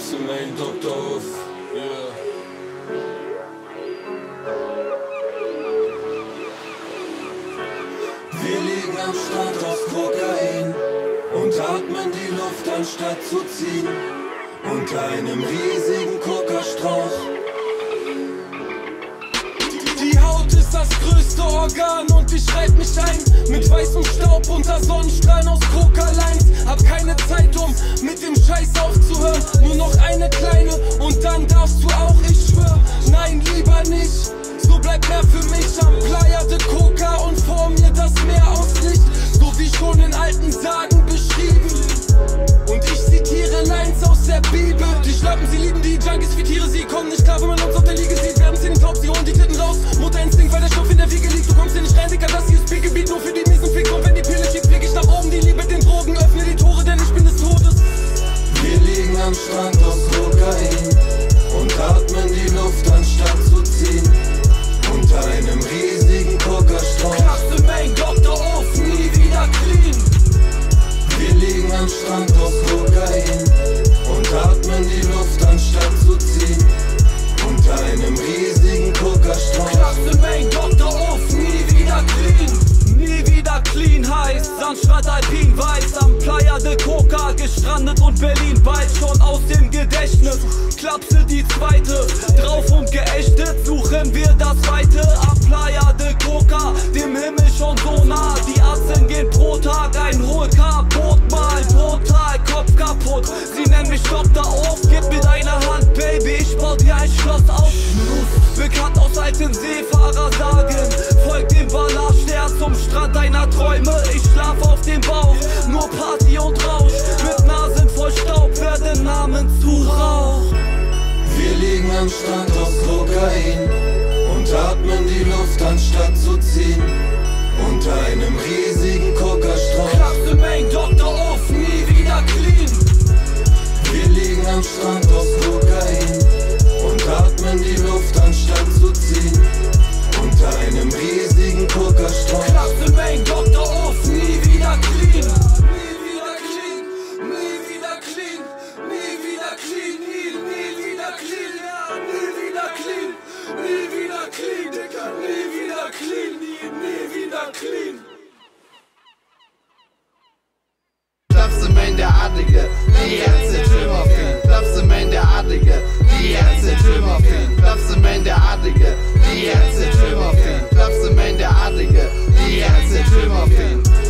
Klapse Main Doktor auf. Wir liegen am Strand aus Kokain und atmen die Luft anstatt zu ziehen. Unter einem riesigen Kokastrauch. Die Haut ist das größte Organ und ich schreib mich ein mit weißem Staub unter Sonnenstrahlen aus Coca-Lines. Hab keine Zeit, um mit dem Scheiß aufzuhören. Nur noch eine kleine und dann darfst du auch, ich schwör. Nein, lieber nicht. So bleibt mehr für mich am Playa de Coca und vor mir das Meer aus Licht. So wie schon in alten Sagen beschrieben. Und ich zitiere Lines aus der Bibel. Die Schlappen, sie lieben die Junkies wie Tiere. Sie kommen nicht klar, wenn man uns auf der Liege sieht. Werden sie nicht taub, sie holen die Titten raus. Mutterinstinkt, weil der Stoff in der Wiege liegt. Du kommst hier nicht rein, Dicker, das hier ist P-Gebiet. Nur für die miesen Ficker. Und wenn die Pille schiebt, flieg ich nach oben. Die Liebe den Drogen, öffne die Tore, denn ich bin des Todes. Wir liegen am Strand aus Kokain und atmen die Luft anstatt zu ziehen. Unter einem riesigen Kokastrauch. Klapse Main Doktor auf, nie wieder clean. Wir liegen am Strand aus Kokain und atmen die Luft anstatt zu ziehen. Unter einem riesigen Kokastrauch. Klapse Main Doktor auf, nie wieder clean. Nie wieder clean heißt Sandstrand Alpin weiß am Playa de Coca gestrandet und Berlin bald schon aus dem Gedächtnis. Klapse die zweite, drauf und geächtet suchen wir das Weite am Playa de Coca, dem Himmel schon so nah. Die Atzen gehen pro Tag, ein hohe kaputt, mal total, Kopf kaputt. Sie nennen mich Dr. Auf, gib mir deine Hand, Baby, ich bau dir ein Schloss auf. Bekannt aus alten Seefahrersagen, folgt dem Ballast, der zum Strand deiner Träume. Ich schlaf auf dem Bauch, nur Party und Rausch. Mit Nasen voll Staub werden Namen zu Rauch. Wir liegen am Strand aus Kokain und atmen die Luft anstatt zu ziehen. Unter einem riesigen Kokastrauch. Klapse Main Doktor auf, nie wieder clean. Wir liegen am Strand aus Kokain und atmen die Luft anstatt zu ziehen. Unter einem riesigen Kokastrauch. Klapse Main Doktor auf, nie wieder clean. Nie wieder clean, nie wieder clean, nie wieder clean, nie wieder clean, ja, nie wieder clean, nie wieder clean, Dicker, nie wieder clean, nie wieder clean. Klapse Main der Adlige, die Ärzte Trimorphin. Klapse Main der Adlige, die Ärzte Trimorphin. Klapse Main der Adlige, die Ärzte Trimorphin. Klapse Main der Adlige, die Ärzte Trimorphin.